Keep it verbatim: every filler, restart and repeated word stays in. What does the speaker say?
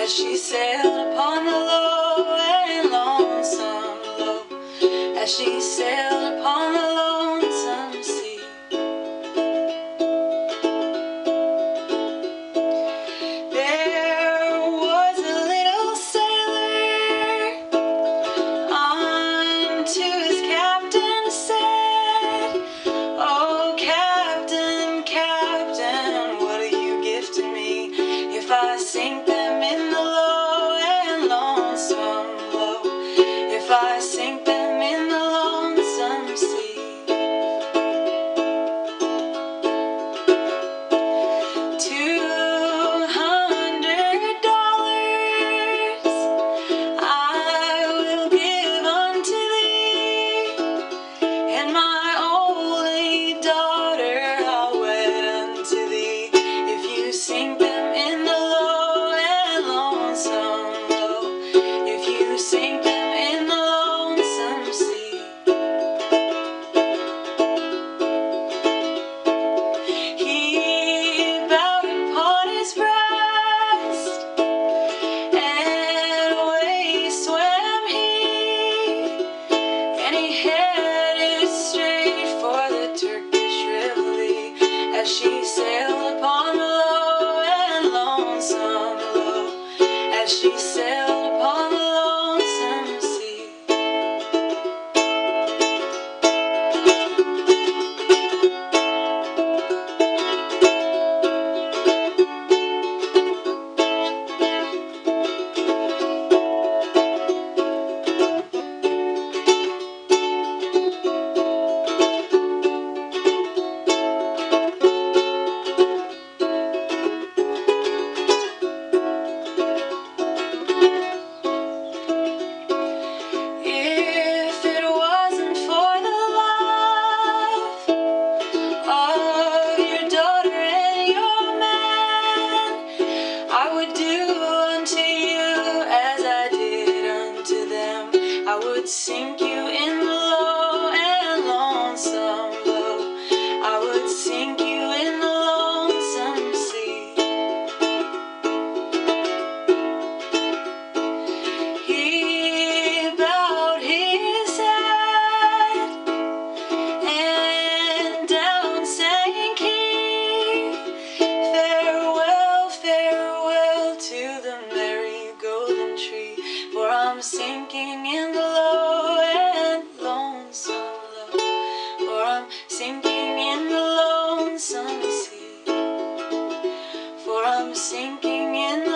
as she sailed upon the low and lonesome low, as she sailed upon the lonesome sea. There was a little sailor unto his captain said, "Oh, Captain, Captain, what do you give to me if I sink them in the low and lonesome low, if I sink them in the lonesome sea?" Two hundred dollars I will give unto thee, and my only daughter I'll wed unto thee, if you sink them in the low and lonesome low, if you sink them in the lonesome sea. He bowed upon his breast, and away swam he, and he headed straight for the Turkish Rivoli, as she sailed upon the low and lonesome low, as she sailed upon the lonesome sea. If it wasn't for the love of your daughter and your man, I would do unto you as I did unto them. I would sink you in the low and lonesome low, I would sink you in the lonesome sea. He bowed his head, and down sank he. Farewell, farewell to the merry golden tree, for I'm sinking in the low and lonesome low, for I'm sinking in the lonesome sea, for I'm sinking in